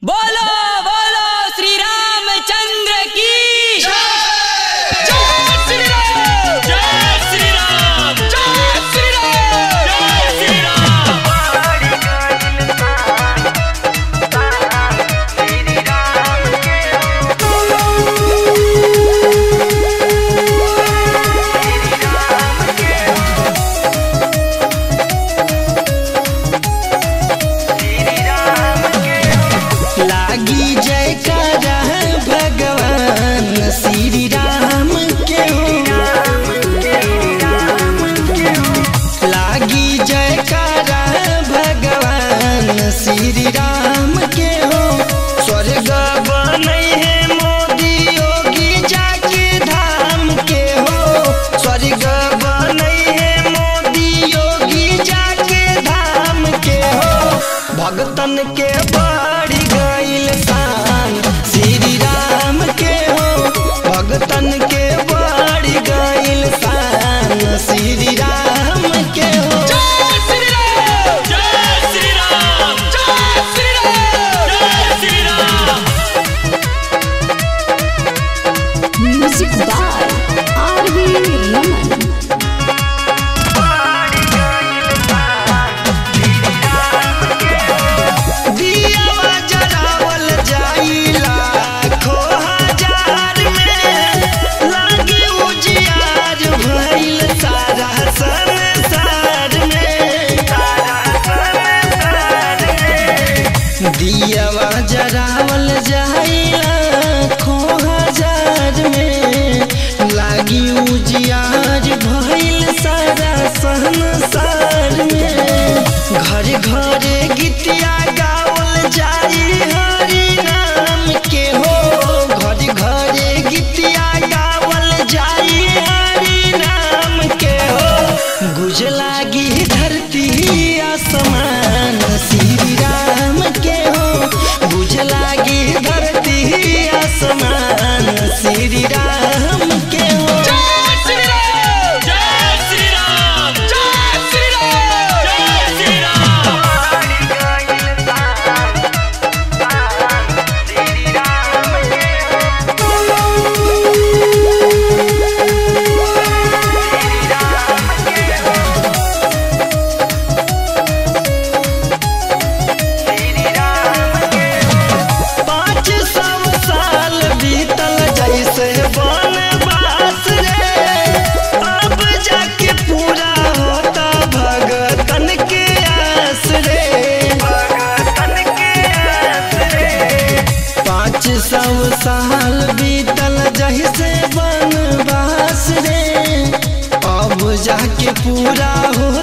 बोलो बोलो श्री रामचंद्र की जय। श्री राम, जय श्री राम, जय श्री राम, जय श्री राम। लागी जयकारा भगवान श्री राम के हो, लागी जयकारा भगवान श्री राम के हो। स्वर्ग बनै है मोदी योगी जाके धाम के हो, स्वर्ग बनै है मोदी योगी जाके धाम के हो। भगतन के बढ़ गइल शान श्री राम के हो, भगतन के बढ़ गइल शान श्री राम के हो। जय श्री राम, जय श्री राम, जय श्री राम, जय Shri Ram. Music by R V. Raman. दियावा जरावल जाइला खो हजार में, लागे उजियार भइल सारा संसार में। दियावा जरावल जाइला खो हजार में, लागी उजियार भइल सारा संसार में। घर घरे गीतिया गावल जाई हरि नाम के हो, घर घरे गीतिया गावल जाई हरि नाम के हो। गुज लागी धरती आसमान श्री राम के हो, गुज लागी धरती आसमान श्री राम के हो। जय श्री राम, जय श्री राम, जय श्री राम, जय श्री राम। पाँच सौ साल बीतल जैसे वनवास रे, अब जाके पूरा होता भगतन के आस रे। 500 साल बीतल जैसे वनवास रे, अब जाके पूरा होता